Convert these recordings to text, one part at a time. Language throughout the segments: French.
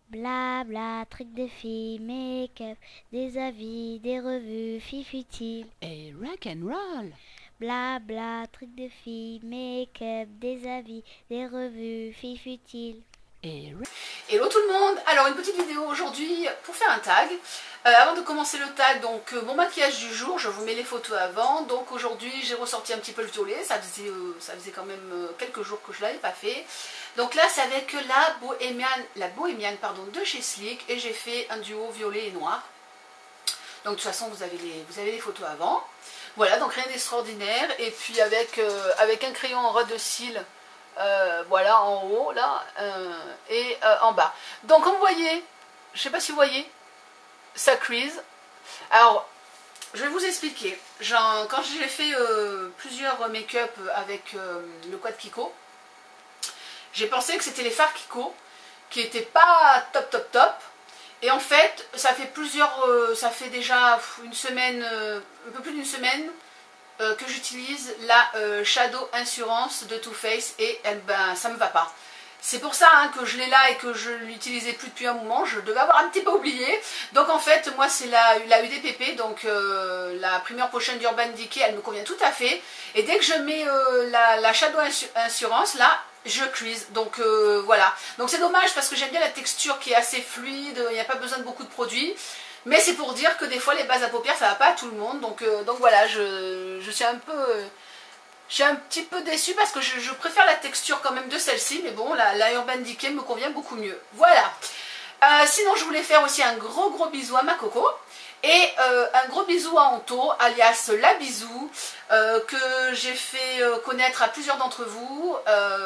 Blabla, trucs de filles, make-up, des avis, des revues, filles futiles. Et rock and roll. Blabla, trucs de filles, make-up, des avis, des revues, filles futiles. Et Hello tout le monde. Alors une petite vidéo aujourd'hui pour faire un tag. Avant de commencer le tag, donc mon maquillage du jour, je vous mets les photos avant. Donc aujourd'hui j'ai ressorti un petit peu le violet, ça faisait quand même quelques jours que je ne l'avais pas fait. Donc là c'est avec la bohémienne pardon, de chez Sleek et j'ai fait un duo violet et noir. Donc de toute façon vous avez les photos avant. Voilà, donc rien d'extraordinaire. Et puis avec un crayon en ras de cils, voilà, en haut là et en bas. Donc comme vous voyez, je sais pas si vous voyez, ça crease. Alors je vais vous expliquer. Quand j'ai fait plusieurs make-up avec le quad Kiko, j'ai pensé que c'était les fards Kiko qui étaient pas top. Et en fait, ça fait déjà une semaine, un peu plus d'une semaine que j'utilise la Shadow Insurance de Too Faced et ben, ça me va pas. C'est pour ça que je l'ai là et que je ne l'utilisais plus depuis un moment. Je devais avoir un petit peu oublié. Donc en fait, moi c'est la UDPP, donc la Première Potion d'Urban Decay, elle me convient tout à fait. Et dès que je mets la Shadow Insurance, là, je crease. Donc voilà. Donc c'est dommage parce que j'aime bien la texture qui est assez fluide, il n'y a pas besoin de beaucoup de produits. Mais c'est pour dire que des fois les bases à paupières ça va pas à tout le monde. Donc voilà, je suis un peu... je suis un petit peu déçue parce que je préfère la texture quand même de celle-ci. Mais bon, la Urban Decay me convient beaucoup mieux. Voilà. Sinon je voulais faire aussi un gros bisou à ma Coco. Et un gros bisou à Anto, alias La Bisou, que j'ai fait connaître à plusieurs d'entre vous.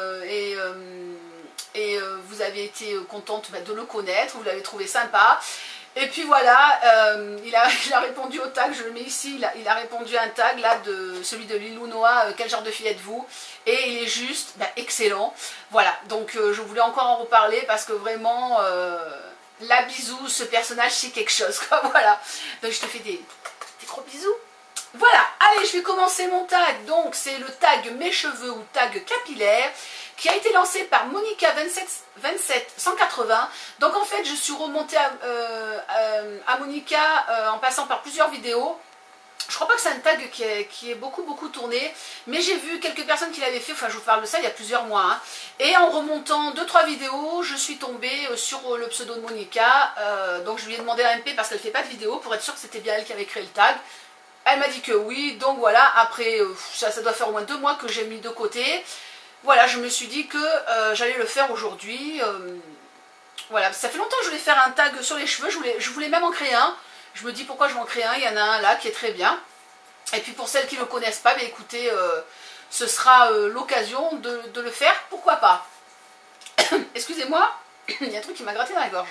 Vous avez été contente de le connaître, vous l'avez trouvé sympa. Et puis voilà, il a répondu au tag, je le mets ici, il a répondu à un tag là, de celui de Lilou Noah, quel genre de fille êtes-vous? Et il est juste excellent. Voilà, donc je voulais encore en reparler parce que vraiment, La Bisou, ce personnage c'est quelque chose, quoi, voilà. Donc je te fais des gros bisous. Voilà, allez, je vais commencer mon tag. Donc c'est le tag mes cheveux ou tag capillaire qui a été lancé par Monica 27180. Donc en fait je suis remontée à Monica en passant par plusieurs vidéos. Je crois pas que c'est un tag qui est beaucoup tourné, mais j'ai vu quelques personnes qui l'avaient fait, enfin je vous parle de ça il y a plusieurs mois. Hein. Et en remontant 2-3 vidéos, je suis tombée sur le pseudo de Monica. Donc je lui ai demandé un MP parce qu'elle fait pas de vidéo pour être sûre que c'était bien elle qui avait créé le tag. Elle m'a dit que oui, donc voilà, après ça doit faire au moins 2 mois que j'ai mis de côté. Voilà, je me suis dit que j'allais le faire aujourd'hui. Voilà, ça fait longtemps que je voulais faire un tag sur les cheveux, je voulais même en créer un. Je me dis pourquoi je vais en créer un, il y en a un là qui est très bien. Et puis pour celles qui ne le connaissent pas, écoutez, ce sera l'occasion de le faire, pourquoi pas. Excusez-moi, il y a un truc qui m'a gratté dans la gorge.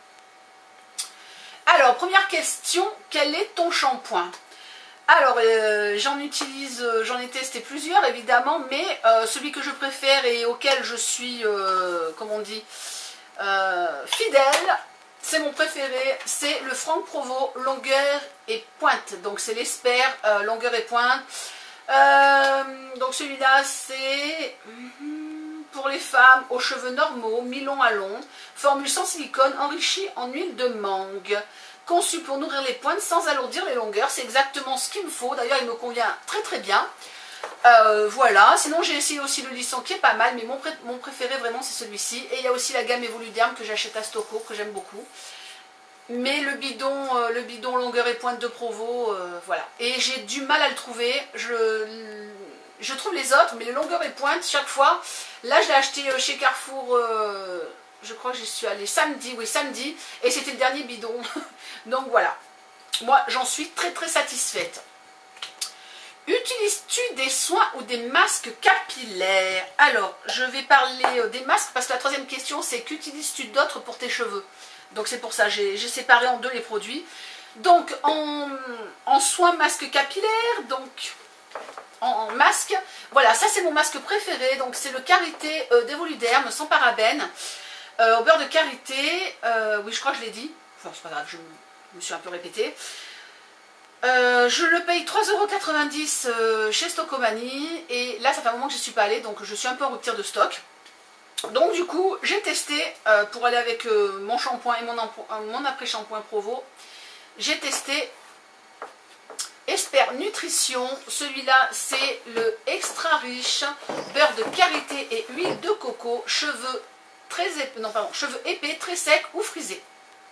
Alors, première question, quel est ton shampoing? Alors, j'en ai testé plusieurs évidemment, mais celui que je préfère et auquel je suis, comment on dit, fidèle, c'est mon préféré, c'est le Franck Provo longueur et pointe. Donc c'est l'Esper longueur et pointe. Donc celui-là c'est pour les femmes aux cheveux normaux, mi-long à long, formule sans silicone, enrichie en huile de mangue. Conçu pour nourrir les pointes sans alourdir les longueurs, c'est exactement ce qu'il me faut, d'ailleurs il me convient très bien. Voilà, sinon j'ai essayé aussi le lisson qui est pas mal, mais mon préféré vraiment c'est celui-ci. Et il y a aussi la gamme Evoluderm que j'achète à Stocco, que j'aime beaucoup. Mais le bidon longueur et pointe de Provo, voilà. Et j'ai du mal à le trouver, je trouve les autres, mais les longueurs et pointe chaque fois. Là je l'ai acheté chez Carrefour, je crois que j'y suis allée samedi, oui samedi, et c'était le dernier bidon. Donc voilà, moi j'en suis très satisfaite. Utilises-tu des soins ou des masques capillaires? Alors, je vais parler des masques parce que la troisième question c'est qu'utilises-tu d'autres pour tes cheveux? Donc c'est pour ça, j'ai séparé en deux les produits. Donc en soins masque capillaire, donc en masque, voilà, ça c'est mon masque préféré. Donc c'est le Karité d'Evoluderm sans parabènes, au beurre de karité, oui je crois que je l'ai dit, enfin c'est pas grave, je me suis un peu répétée. Je le paye 3,90 € chez Stockomanie et là ça fait un moment que je ne suis pas allée donc je suis un peu en rupture de stock. Donc du coup, j'ai testé, pour aller avec mon shampoing et mon après-shampoing Provo, j'ai testé Esper Nutrition. Celui-là, c'est le extra riche, beurre de karité et huile de coco, cheveux très épais, non pardon, cheveux épais, très secs ou frisés.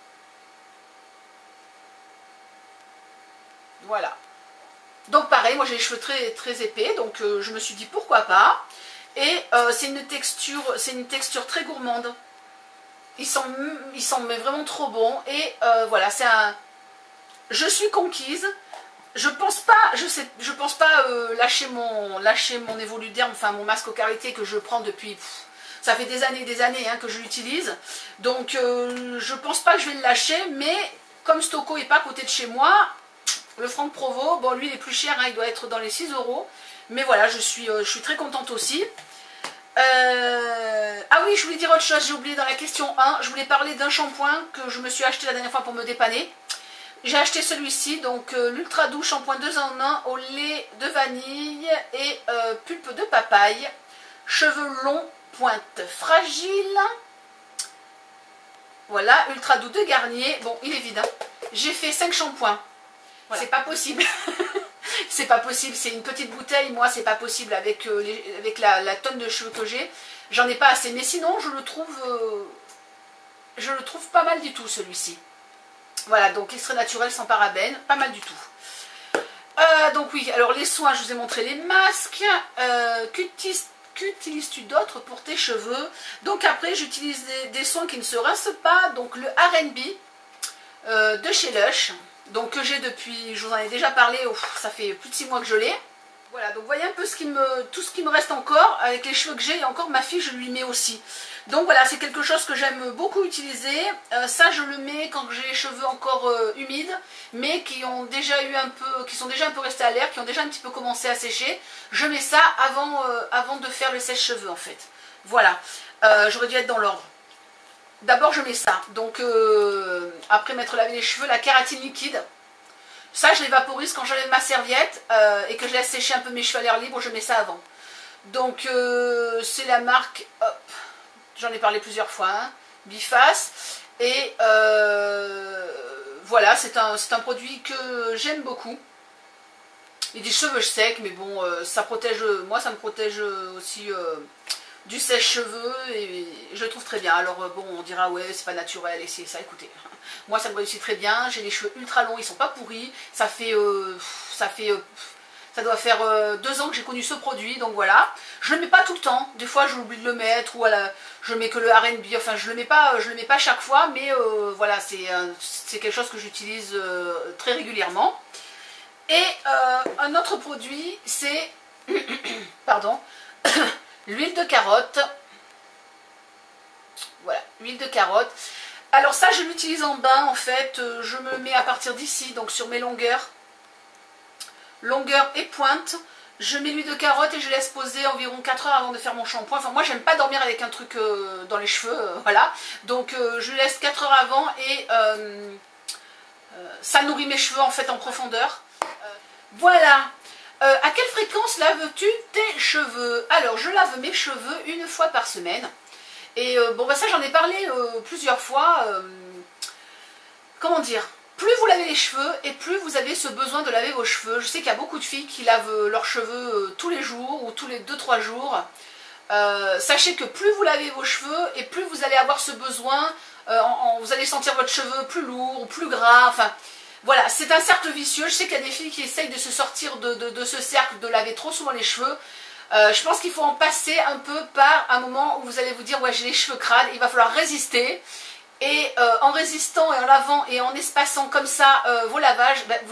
Voilà. Donc pareil, moi j'ai les cheveux très épais, donc je me suis dit pourquoi pas. Et c'est une texture très gourmande. Il sent mais vraiment trop bon. Et voilà, c'est un... Je suis conquise. Je pense pas lâcher mon Evoluderm, enfin mon masque au karité que je prends depuis... ça fait des années hein, que je l'utilise. Donc je pense pas que je vais le lâcher. Mais comme Stocco n'est pas à côté de chez moi, le Franck Provo, bon lui il est plus cher, hein, il doit être dans les 6 €. Mais voilà, je suis très contente aussi. Ah oui, je voulais dire autre chose, j'ai oublié dans la question 1. Je voulais parler d'un shampoing que je me suis acheté la dernière fois pour me dépanner. J'ai acheté celui-ci, donc l'Ultra Doux shampoing 2 en 1 au lait de vanille et pulpe de papaye. Cheveux longs, pointe fragile. Voilà, Ultra Doux de Garnier. Bon, il est vide, hein. J'ai fait 5 shampoings. Voilà. C'est pas possible. C'est pas possible, c'est une petite bouteille, moi c'est pas possible avec, la tonne de cheveux que j'ai. J'en ai pas assez, mais sinon je le trouve pas mal du tout celui-ci. Voilà, donc extrait naturel sans parabènes, pas mal du tout. Donc oui, alors les soins, je vous ai montré les masques. Qu'utilises-tu d'autre pour tes cheveux? Donc après j'utilise des soins qui ne se rincent pas, donc le R&B de chez Lush. Donc que j'ai depuis, je vous en ai déjà parlé, ça fait plus de 6 mois que je l'ai. Voilà, donc vous voyez un peu tout ce qui me reste encore, avec les cheveux que j'ai, et encore ma fille, je lui mets aussi. Donc voilà, c'est quelque chose que j'aime beaucoup utiliser. Ça, je le mets quand j'ai les cheveux encore humides, mais qui sont déjà un peu restés à l'air, qui ont déjà un petit peu commencé à sécher. Je mets ça avant de faire le sèche-cheveux en fait. Voilà, j'aurais dû être dans l'ordre. D'abord je mets ça, donc après m'être lavé les cheveux, la kératine liquide. Ça je les vaporise quand j'enlève ma serviette et que je laisse sécher un peu mes cheveux à l'air libre, je mets ça avant. Donc c'est la marque, j'en ai parlé plusieurs fois, hein, Biface. Et voilà, c'est un produit que j'aime beaucoup. Il dit cheveux secs, mais bon, ça protège, moi ça me protège aussi... du sèche-cheveux et je le trouve très bien. Alors bon, on dira ouais c'est pas naturel et c'est ça, écoutez, moi ça me réussit très bien, j'ai les cheveux ultra longs, ils sont pas pourris, ça doit faire 2 ans que j'ai connu ce produit, donc voilà. Je le mets pas tout le temps, des fois j'oublie de le mettre, ou je mets que le R&B, enfin je le mets pas chaque fois, mais voilà, c'est quelque chose que j'utilise très régulièrement. Et un autre produit, c'est pardon, l'huile de carotte. Voilà, huile de carotte. Alors ça, je l'utilise en bain, en fait. Je me mets à partir d'ici, donc sur mes longueurs et pointe. Je mets l'huile de carotte et je laisse poser environ 4 heures avant de faire mon shampoing. Enfin, moi, j'aime pas dormir avec un truc dans les cheveux, voilà. Donc, je laisse 4 heures avant et ça nourrit mes cheveux, en fait, en profondeur. Voilà. À quelle fréquence laves-tu tes cheveux? Alors, je lave mes cheveux 1 fois par semaine. Et bon, bah ça, j'en ai parlé plusieurs fois. Comment dire? Plus vous lavez les cheveux et plus vous avez ce besoin de laver vos cheveux. Je sais qu'il y a beaucoup de filles qui lavent leurs cheveux tous les jours ou tous les 2-3 jours. Sachez que plus vous lavez vos cheveux et plus vous allez avoir ce besoin, vous allez sentir votre cheveu plus lourd ou plus gras, enfin... Voilà, c'est un cercle vicieux. Je sais qu'il y a des filles qui essayent de se sortir de ce cercle, de laver trop souvent les cheveux. Je pense qu'il faut en passer un peu par un moment où vous allez vous dire « ouais, j'ai les cheveux crades », il va falloir résister. Et en résistant et en lavant et en espaçant comme ça vos lavages, ben,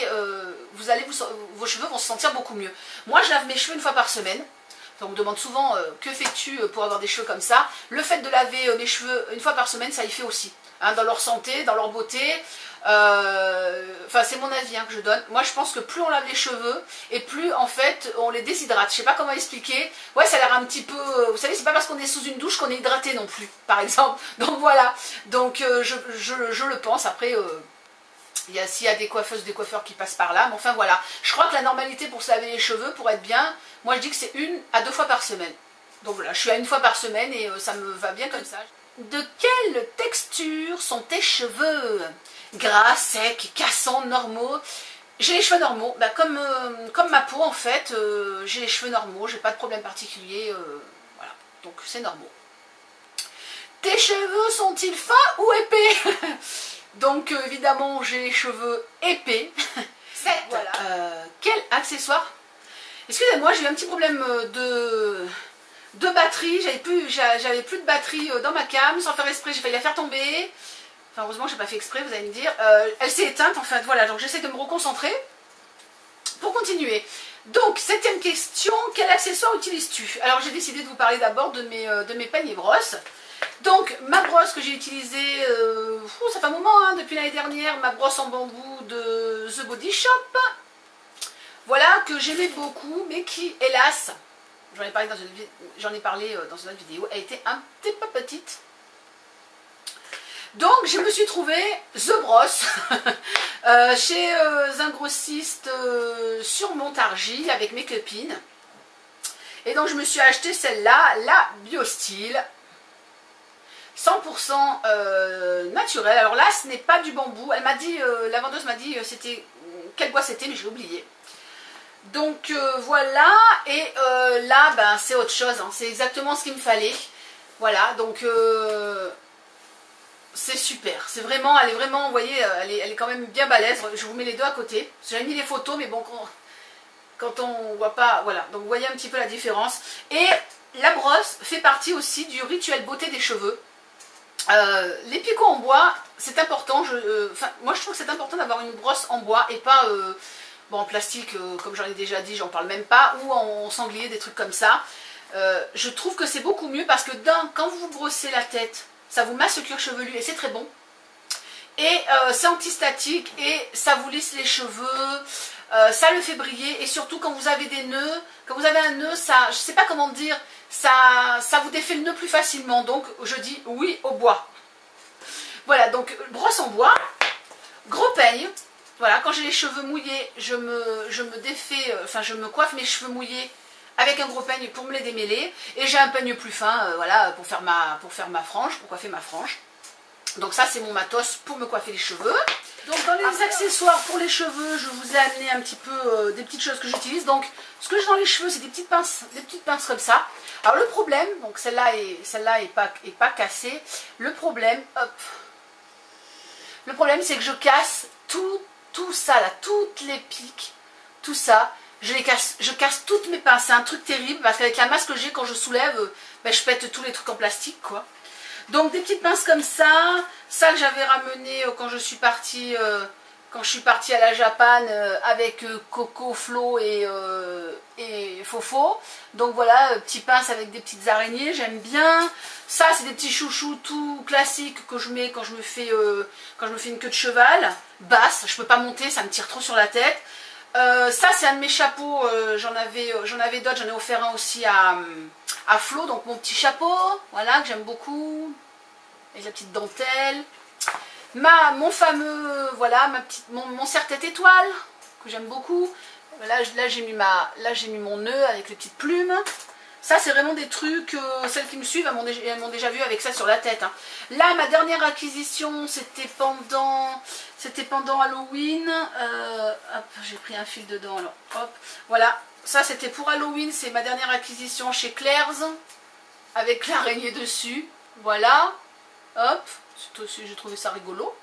vos cheveux vont se sentir beaucoup mieux. Moi, je lave mes cheveux 1 fois par semaine. On me demande souvent que fais-tu pour avoir des cheveux comme ça. Le fait de laver mes cheveux 1 fois par semaine, ça y fait aussi. Hein, dans leur santé, dans leur beauté. Enfin, c'est mon avis hein, que je donne. Moi, je pense que plus on lave les cheveux et plus, en fait, on les déshydrate. Je sais pas comment expliquer. Ouais, ça a l'air un petit peu... vous savez, c'est pas parce qu'on est sous une douche qu'on est hydraté non plus, par exemple. Donc voilà. Donc, je le pense. Après... s'il y a des coiffeuses, des coiffeurs qui passent par là, mais enfin voilà. Je crois que la normalité pour se laver les cheveux, pour être bien, moi je dis que c'est 1 à 2 fois par semaine. Donc voilà, je suis à 1 fois par semaine et ça me va bien comme ça. De quelle texture sont tes cheveux? Gras, secs, cassants, normaux? J'ai les cheveux normaux, bah, comme ma peau en fait, j'ai les cheveux normaux, j'ai pas de problème particulier, voilà, donc c'est normaux. Tes cheveux sont-ils fins ou épais? Donc évidemment j'ai les cheveux épais. 7. Voilà. Quel accessoire? Excusez-moi, j'ai eu un petit problème de batterie, j'avais plus de batterie dans ma cam, sans faire exprès, j'ai failli la faire tomber. Enfin, heureusement, j'ai pas fait exprès, vous allez me dire. Elle s'est éteinte, en fait, voilà, donc j'essaie de me reconcentrer pour continuer. Donc, 7e question, quel accessoire utilises-tu? Alors, j'ai décidé de vous parler d'abord de mes paniers brosses. Donc, ma brosse que j'ai utilisée, ça fait un moment, hein, depuis l'année dernière, ma brosse en bambou de The Body Shop. Voilà, que j'aimais beaucoup, mais qui, hélas, j'en ai parlé dans une autre vidéo, a été un petit peu petite. Donc je me suis trouvé The Brosse chez un grossiste sur Montargis avec mes copines. Et donc je me suis acheté celle-là, la BioStyle, 100% naturelle. Alors là ce n'est pas du bambou, elle m'a dit, la vendeuse m'a dit quel bois c'était, mais j'ai oublié. Donc voilà, et là ben, c'est autre chose, hein. C'est exactement ce qu'il me fallait. Voilà, donc c'est super, c'est vraiment, elle est vraiment, vous voyez, elle est quand même bien balèze. Je vous mets les deux à côté, j'ai mis les photos, mais bon, quand on voit pas, voilà, donc vous voyez un petit peu la différence. Et la brosse fait partie aussi du rituel beauté des cheveux. Les picots en bois, c'est important, moi je trouve que c'est important d'avoir une brosse en bois et pas bon, en plastique, comme j'en ai déjà dit, j'en parle même pas, ou en sanglier, des trucs comme ça. Je trouve que c'est beaucoup mieux parce que quand vous vous brossez la tête, ça vous masse le cuir chevelu et c'est très bon. Et c'est antistatique et ça vous lisse les cheveux, ça le fait briller. Et surtout quand vous avez des nœuds, quand vous avez un nœud, ça, je sais pas comment dire, ça vous défait le nœud plus facilement. Donc je dis oui au bois. Voilà, donc brosse en bois, gros peigne. Voilà, quand j'ai les cheveux mouillés, je me défais, enfin je me coiffe mes cheveux mouillés avec un gros peigne pour me les démêler. Et j'ai un peigne plus fin, voilà, pour faire ma frange, pour coiffer ma frange. Donc ça c'est mon matos pour me coiffer les cheveux. Donc dans les accessoires pour les cheveux, je vous ai amené un petit peu des petites choses que j'utilise. Donc ce que j'ai dans les cheveux, c'est des petites pinces comme ça. Alors le problème, donc celle-là est pas cassée. Le problème, hop. Le problème c'est que je casse tout ça là, toutes les piques, tout ça. Je casse toutes mes pinces, c'est un truc terrible parce qu'avec la masse que j'ai, quand je soulève, ben, je pète tous les trucs en plastique quoi. Donc des petites pinces comme ça que j'avais ramené quand je suis partie à la Japan avec Coco, Flo et Fofo. Donc voilà, petites pinces avec des petites araignées, j'aime bien. Ça c'est des petits chouchous tout classiques que je mets quand je me fais une queue de cheval basse. Je peux pas monter, ça me tire trop sur la tête. Ça c'est un de mes chapeaux, j'en avais d'autres, j'en ai offert un aussi à Flo, donc mon petit chapeau, voilà, que j'aime beaucoup, avec la petite dentelle. Mon fameux, voilà, mon serre-tête étoile, que j'aime beaucoup. Là j'ai mis mon nœud avec les petites plumes. Ça c'est vraiment des trucs, celles qui me suivent, elles m'ont déjà vu avec ça sur la tête. Hein. Là ma dernière acquisition c'était pendant Halloween. Hop, j'ai pris un fil dedans alors hop. Voilà, ça c'était pour Halloween, c'est ma dernière acquisition chez Claire's. Avec l'araignée dessus. Voilà. Hop, j'ai trouvé ça rigolo.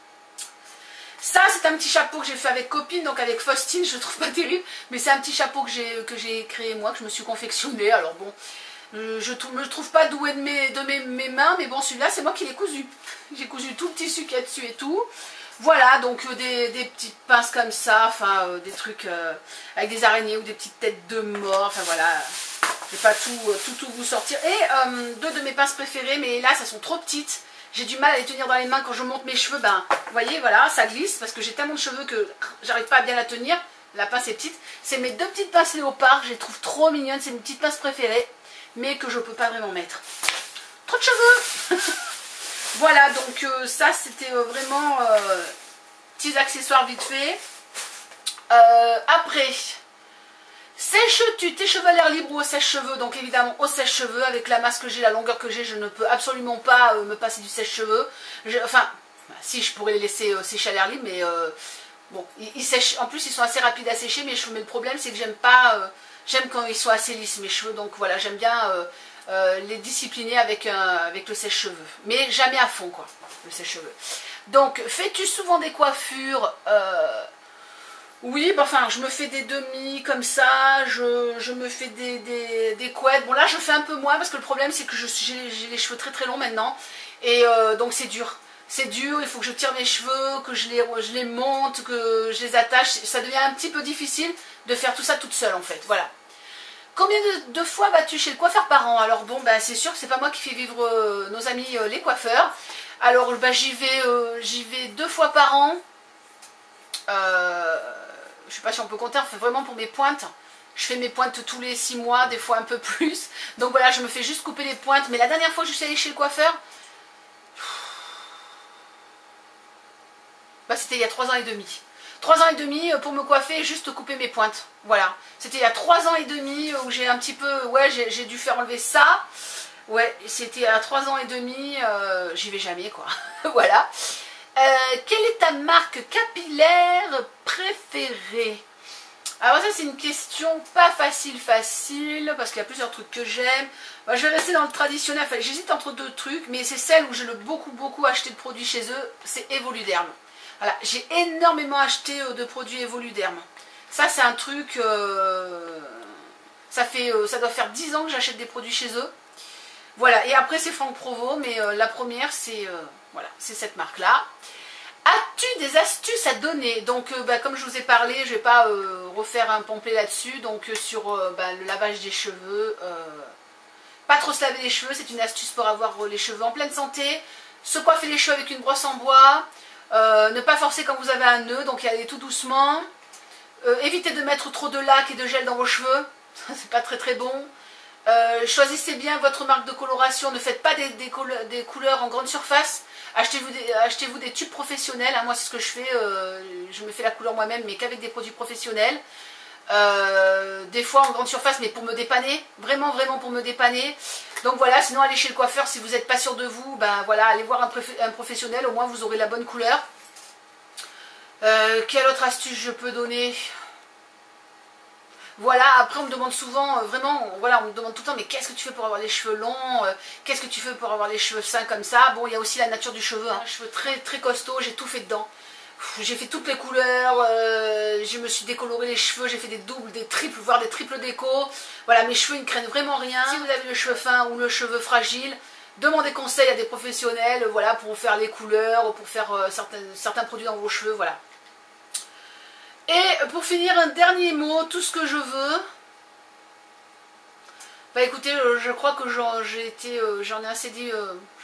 Ça c'est un petit chapeau que j'ai fait avec copine, donc avec Faustine, je le trouve pas terrible, mais c'est un petit chapeau que j'ai créé moi, que je me suis confectionné. Alors bon, je me trouve pas douée de mes mains, mais bon celui-là c'est moi qui l'ai cousu. J'ai cousu tout le tissu qu'il y a dessus et tout. Voilà, donc des petites pinces comme ça, enfin des trucs avec des araignées ou des petites têtes de mort, enfin voilà. Je vais pas tout vous sortir. Et deux de mes pinces préférées, mais hélas elles sont trop petites. J'ai du mal à les tenir dans les mains quand je monte mes cheveux, ben, vous voyez, voilà, ça glisse, parce que j'ai tellement de cheveux que j'arrive pas à bien la tenir, la pince est petite. C'est mes deux petites pinces léopard, je les trouve trop mignonnes, c'est mes petites pinces préférées, mais que je peux pas vraiment mettre. Trop de cheveux. Voilà, donc ça c'était vraiment petits accessoires vite fait. Après, Sèches-tu tes cheveux à l'air libre ou au sèche-cheveux? Donc évidemment au sèche-cheveux, avec la masse que j'ai, la longueur que j'ai, je ne peux absolument pas me passer du sèche-cheveux. Enfin, si je pourrais les laisser sécher à l'air libre, mais bon, ils sèchent. En plus ils sont assez rapides à sécher mes cheveux, mais le problème c'est que j'aime pas, j'aime quand ils sont assez lisses mes cheveux, donc voilà, j'aime bien les discipliner avec le sèche-cheveux. Mais jamais à fond quoi, le sèche-cheveux. Donc fais-tu souvent des coiffures? Oui, bah, enfin, je me fais des demi comme ça, je me fais des couettes. Bon, là, je fais un peu moins parce que le problème, c'est que j'ai les cheveux très très longs maintenant. Et donc, c'est dur. C'est dur, il faut que je tire mes cheveux, que je les monte, que je les attache. Ça devient un petit peu difficile de faire tout ça toute seule, en fait. Voilà. Combien de fois vas-tu chez le coiffeur par an? Alors, bon, bah, c'est sûr que c'est pas moi qui fais vivre nos amis les coiffeurs. Alors, bah, j'y vais 2 fois par an. Je sais pas si on peut compter, enfin, vraiment pour mes pointes. Je fais mes pointes tous les 6 mois, des fois un peu plus. Donc voilà, je me fais juste couper les pointes. Mais la dernière fois que je suis allée chez le coiffeur, bah, c'était il y a 3 ans et demi. 3 ans et demi pour me coiffer et juste couper mes pointes. Voilà. C'était il y a 3 ans et demi où j'ai un petit peu... Ouais, j'ai dû faire enlever ça. Ouais, c'était à 3 ans et demi. J'y vais jamais, quoi. Voilà. Quelle est ta marque capillaire préférée? Alors ça c'est une question pas facile parce qu'il y a plusieurs trucs que j'aime. Bah, je vais rester dans le traditionnel, enfin, j'hésite entre 2 trucs, mais c'est celle où j'ai beaucoup acheté de produits chez eux, c'est Evoluderm. Voilà, j'ai énormément acheté de produits Evoluderm. Ça c'est un truc, ça doit faire 10 ans que j'achète des produits chez eux. Voilà, et après c'est Franck Provo, mais la première c'est voilà, c'est cette marque-là. As-tu des astuces à donner? Donc bah, comme je vous ai parlé, je ne vais pas refaire un pamphlet là-dessus, donc sur bah, le lavage des cheveux. Pas trop se laver les cheveux, c'est une astuce pour avoir les cheveux en pleine santé. Se coiffer les cheveux avec une brosse en bois. Ne pas forcer quand vous avez un nœud, donc y aller tout doucement. Évitez de mettre trop de lac et de gel dans vos cheveux, c'est pas très bon. Choisissez bien votre marque de coloration, ne faites pas des couleurs en grande surface. Achetez-vous des tubes professionnels, hein. Moi c'est ce que je fais, je me fais la couleur moi-même mais qu'avec des produits professionnels. Des fois en grande surface mais pour me dépanner, vraiment pour me dépanner. Donc voilà, sinon allez chez le coiffeur si vous n'êtes pas sûr de vous, ben voilà, allez voir un professionnel, au moins vous aurez la bonne couleur. Quelle autre astuce je peux donner? Voilà, après on me demande souvent, vraiment, voilà, on me demande tout le temps, mais qu'est-ce que tu fais pour avoir les cheveux longs? Qu'est-ce que tu fais pour avoir les cheveux sains comme ça? Bon, il y a aussi la nature du cheveu, hein. Cheveux très costauds, j'ai tout fait dedans. J'ai fait toutes les couleurs, je me suis décoloré les cheveux, j'ai fait des doubles, des triples, voire des triples déco. Voilà, mes cheveux ils ne craignent vraiment rien. Si vous avez le cheveu fin ou le cheveu fragile, demandez conseil à des professionnels, voilà, pour faire les couleurs, pour faire certains produits dans vos cheveux, voilà. Et pour finir, un dernier mot, tout ce que je veux. Bah écoutez, je crois que j'en ai assez dit,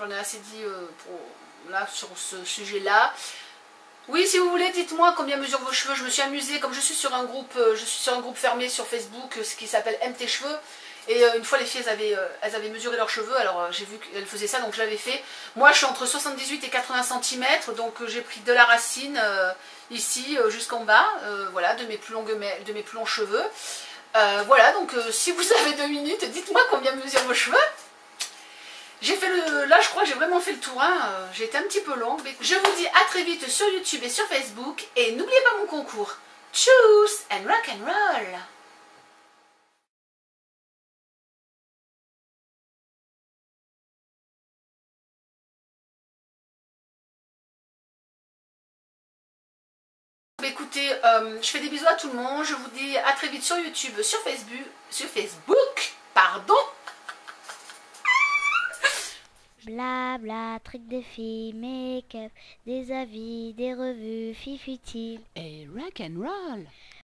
là, sur ce sujet-là. Oui, si vous voulez, dites-moi combien mesurent vos cheveux. Je me suis amusée, comme je suis sur un groupe fermé sur Facebook, ce qui s'appelle Aime tes cheveux. Et une fois les filles elles avaient mesuré leurs cheveux, alors j'ai vu qu'elles faisaient ça, donc je l'avais fait. Moi je suis entre 78 et 80 cm, donc j'ai pris de la racine ici jusqu'en bas, voilà, de mes plus longs cheveux. Voilà, donc si vous avez 2 minutes, dites-moi combien mesurent vos cheveux. J'ai fait là je crois que j'ai vraiment fait le tour, hein. J'ai été un petit peu longue. Je vous dis à très vite sur YouTube et sur Facebook, et n'oubliez pas mon concours. Tchuss and rock and roll. Écoutez, je fais des bisous à tout le monde, je vous dis à très vite sur YouTube, sur Facebook, pardon. Blabla, trucs de filles, make-up, des avis, des revues, fifutiles. Et rock and roll.